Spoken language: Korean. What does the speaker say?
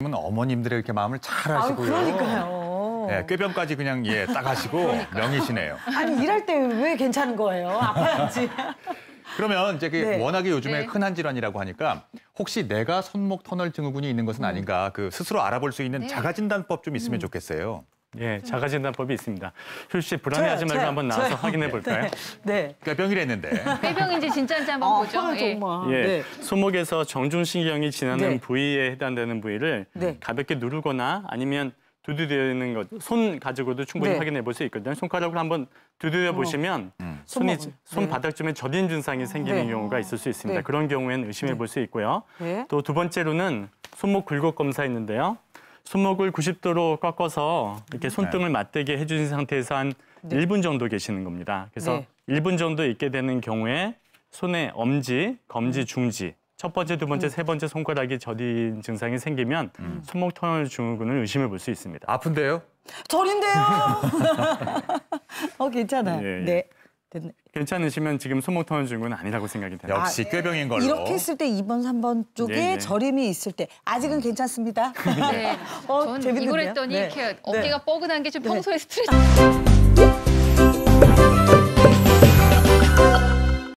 요즘은 어머님들의 이렇게 마음을 잘 아, 아시고요. 그러니까요. 네, 꾀병까지 그냥 딱 하시고 명이시네요. 아니 일할 때 왜 괜찮은 거예요? 아파야지. 그러면 이제 네. 워낙에 요즘에 네. 흔한 질환이라고 하니까 혹시 내가 손목 터널 증후군이 있는 것은 아닌가 그 스스로 알아볼 수 있는 네. 자가진단법 좀 있으면 좋겠어요. 예, 자가진단법이 있습니다. 효 씨 불안해하지 말고 한번 나와서 확인해 볼까요? 네. 꾀병이랬는데. 꾀병인지 진짜인지 한번 보죠. 아파요, 예. 정말. 예, 네. 손목에서 정중신경이 지나는 네. 부위에 해당되는 부위를 네. 가볍게 누르거나 아니면 두드리는 것, 손 가지고도 충분히 네. 확인해 볼 수 있거든요. 손가락으로 한번 두드려 보시면 손목은. 손바닥쯤에 저린 증상이 생기는 네. 경우가 있을 수 있습니다. 네. 그런 경우에는 의심해 볼 수 있고요. 네. 또 두 번째로는 손목 굴곡 검사였는데요. 손목을 90도로 꺾어서 이렇게 손등을 맞대게 해주신 상태에서 한 1분 정도 계시는 겁니다. 그래서 네. 1분 정도 있게 되는 경우에 손의 엄지, 검지, 중지, 첫 번째, 두 번째, 세 번째 손가락이 저린 증상이 생기면 손목 터널 증후군을 의심해 볼 수 있습니다. 아픈데요? 저린데요. 괜찮아요. 예, 예. 네. 됐네. 괜찮으시면 지금 손목 터널 증후군은 아니라고 생각이 됩니다. 역시 꾀병인 걸로. 이렇게 했을 때 2번, 3번 쪽에 네, 네. 저림이 있을 때 아직은 괜찮습니다. 네. 전 재밌는데요? 이걸 했더니 네. 이렇게 어깨가 뻐근한 게 좀 평소에 스트레스.